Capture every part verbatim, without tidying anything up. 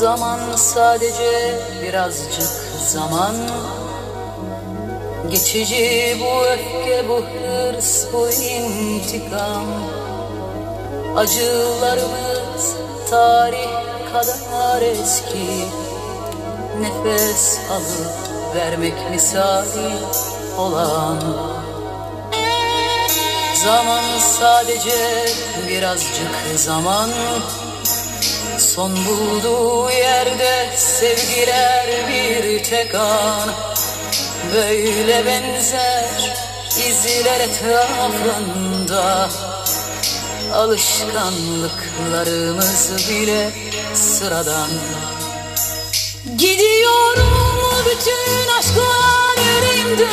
Zaman sadece birazcık zaman, geçici bu öfke, bu hırs, bu intikam. Acılarımız tarih kadar eski, nefes alıp vermek misali olan. Zaman sadece birazcık zaman, son bulduğu yerde sevgiler bir tek an. Böyle benzer izler etrafında, alışkanlıklarımız bile sıradan. Gidiyorum bütün aşklar yüreğimde,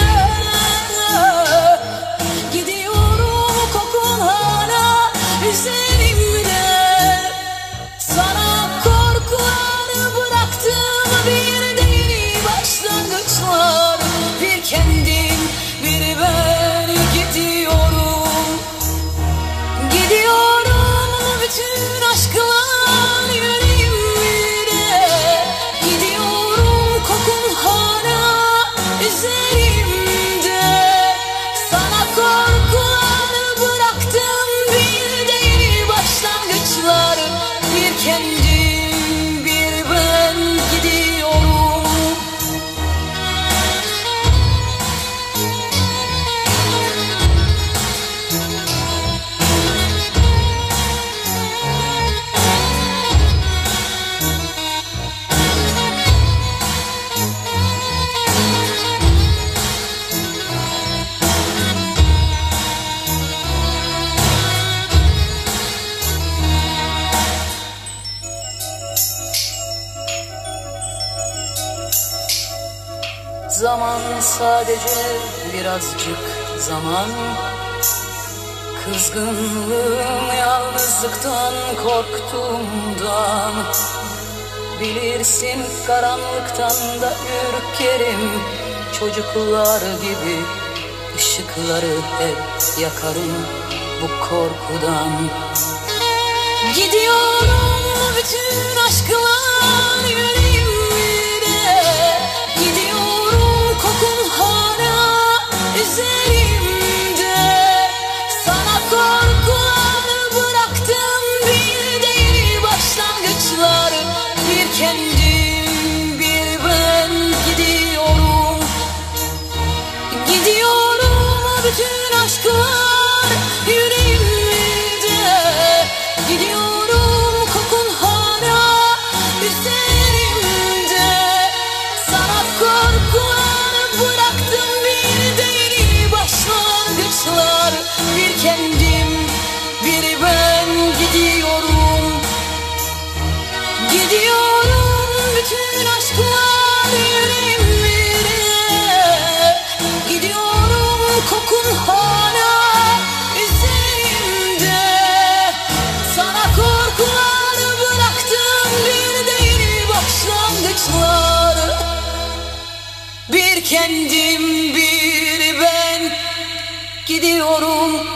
gidiyorum kokun hala üzerimde. Sana korkuları bıraktım, bir değil başlangıçlar. Bir kendim, bir ben gidiyorum. Gidiyorum bütün aşklar yüreğimde, gidiyorum kokun hala üzerimde. Sana korkuları bıraktım, bir değil başlangıçlar. Bir kendim, bir ben gidiyorum. Zaman sadece birazcık zaman, kızgınlığım yalnızlıktan korktuğumdan. Bilirsin karanlıktan da ürkerim, çocuklar gibi ışıkları hep yakarım bu korkudan. Gidiyorum bütün aşklar yüreğimde, gidiyorum kokun hala üzerimde. Sana korkuları bıraktım, bir değil başlangıçlar. Bir kendim, bir ben gidiyorum. Gidiyorum bütün aşklar yüreğimde, gidiyorum kokun hala üzerimde. Sana korkuları bıraktım, bir değil başlangıçlar. Bir kendim, bir ben gidiyorum. Gidiyorum bütün aşklar yüreğimde, gidiyorum kokun hala üzerimde. Sana korkuları bıraktım, bir değil başlangıçlar. Bir kendim, bir ben gidiyorum.